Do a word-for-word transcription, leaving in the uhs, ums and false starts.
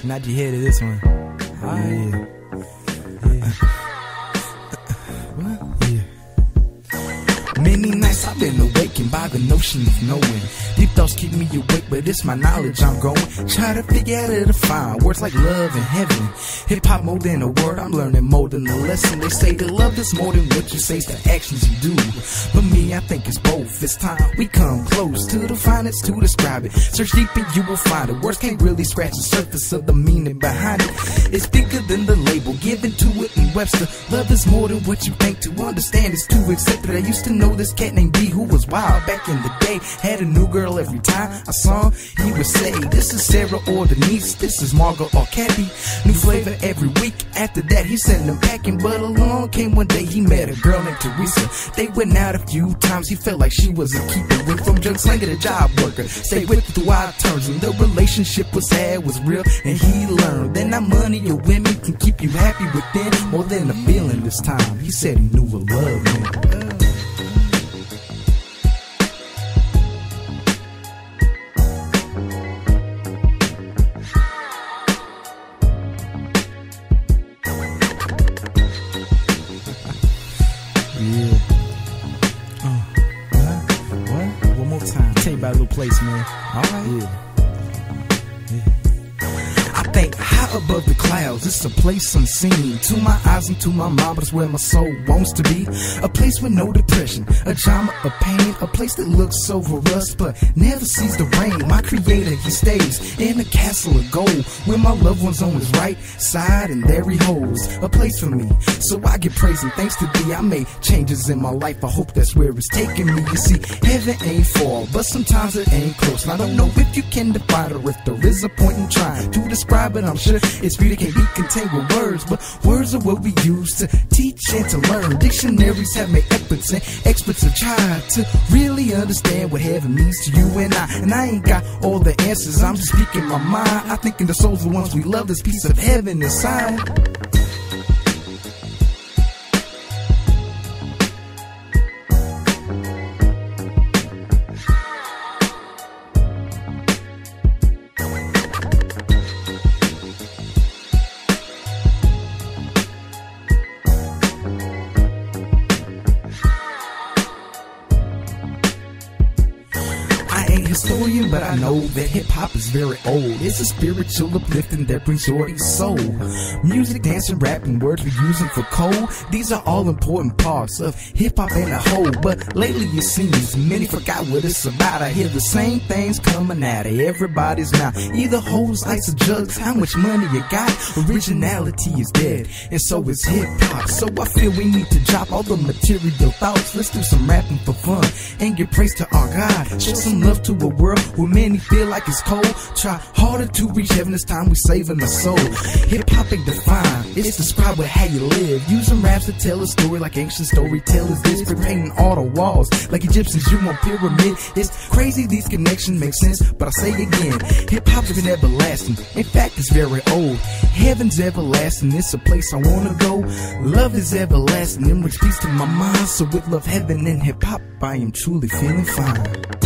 Nod your head to this one. Alright. Yeah. What? Yeah. Many nights I've been awakened by the notion of knowing. Deep thoughts keep me awake, but it's my knowledge I'm going. Try to figure out how to find words like love and heaven. Hip-hop more than a word, I'm learning more than a lesson. They say that love is more than what you say, it's the actions you do. But me, I think it's both. It's time we come close to the finest to describe it. Search deep and you will find it. Words can't really scratch the surface of the meaning behind it. It's bigger than the label given to it in Webster. Love is more than what you think. To understand is to accept it. I used to know this cat named B who was wild back in the day. Had a new girl every time I saw him. He would say, this is Sarah or Denise, this is Margot or Kathy. New flavor every week. After that he sent them packing, but along came one day he met a girl named Teresa. They went out a few times, he felt like she was a keeper. Went from drug slinger to job worker, stayed with her through odd turns, and the relationship was sad, was real, and he learned that not money or women can keep you happy within, more than a feeling this time. He said he knew what love meant. Yeah. Uh, what? What? One more time. Tell you about a little place, man. Alright. Yeah. Yeah. I think high above the clouds, it's a place unseen. To my eyes and to my mind, but it's where my soul wants to be. A place with no depression, a genre of pain. A place that looks over us, but never sees the rain. My creator, he stays in a castle of gold, where my loved one's on his right side, and there he holds a place for me. So I give praise and thanks to thee. I made changes in my life, I hope that's where it's taking me. You see, heaven ain't far, but sometimes it ain't close. And I don't know if you can define it, or if there is a point in trying to describe it. I'm sure it's beauty can't be contained with words, but words are what we use to teach and to learn. Dictionaries have made experts, and experts have tried to really understand what heaven means to you and I. And I ain't got all the answers, I'm just speaking my mind. I think in the souls of the ones we love, this piece of heaven inside. Historian, but I know that hip-hop is very old. It's a spiritual uplifting that brings joy to your soul. Music, dancing, rapping, words we using for code, these are all important parts of hip-hop and a whole. But lately it seems many forgot what it's about. I hear the same things coming out of everybody's mouth. Either hoes, ice, or drugs, how much money you got. Originality is dead, and so is hip-hop. So I feel we need to drop all the material thoughts. Let's do some rapping for fun and give praise to our God. Show some love to a world where many feel like it's cold. Try harder to reach heaven, this time we saving the soul. Hip-hop ain't defined, it's described with how you live. Using raps to tell a story like ancient storytellers did. Spray painting all the walls like Egyptians, you want pyramid. It's crazy these connections make sense, but I say again, hip-hop is everlasting. In fact, it's very old. Heaven's everlasting, it's a place I wanna go. Love is everlasting and brings peace to my mind. So with love, heaven, and hip-hop, I am truly feeling fine.